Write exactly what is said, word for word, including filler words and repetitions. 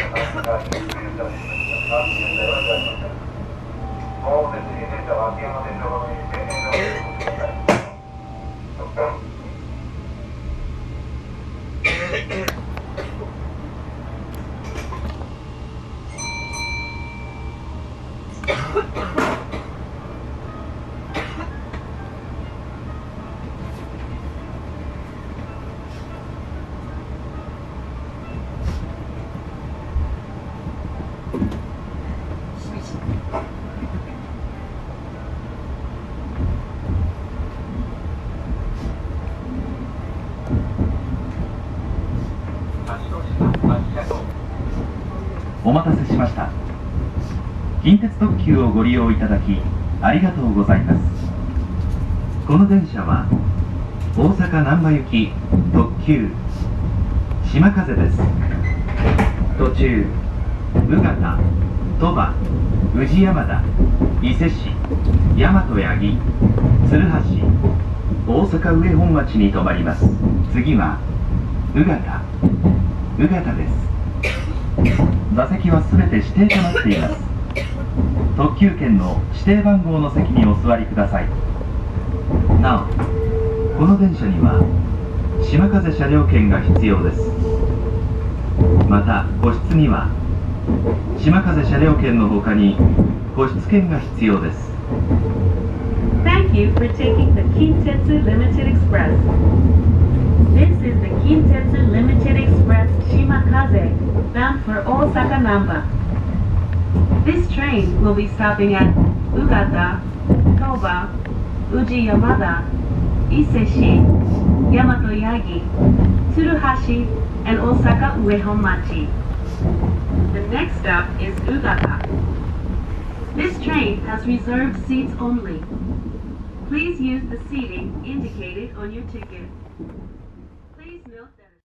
お待たせしました。近鉄特急をご利用いただきありがとうございます。この電車は大阪難波行き特急島風です。途中宇方、鳥羽、宇治山田、伊勢市、大和八木、鶴橋、大阪上本町に停まります。次は宇方宇方です。座席はすべて指定となっています。特急券の指定番号の席にお座りください。なお、この電車には島風車両券が必要です。また個室には島風車両券のほかに個室券が必要です。 Thank you for taking the Kintetsu Limited Express. This is the Kintetsu Limited Express Shimakaze, bound for Osaka Namba. This train will be stopping at Ugata, Toba, Uji Yamada, Iseshi, Yamato Yagi, Tsuruhashi, and Osaka Uehonmachi. The next stop is Ugata. This train has reserved seats only. Please use the seating indicated on your ticket. Please note that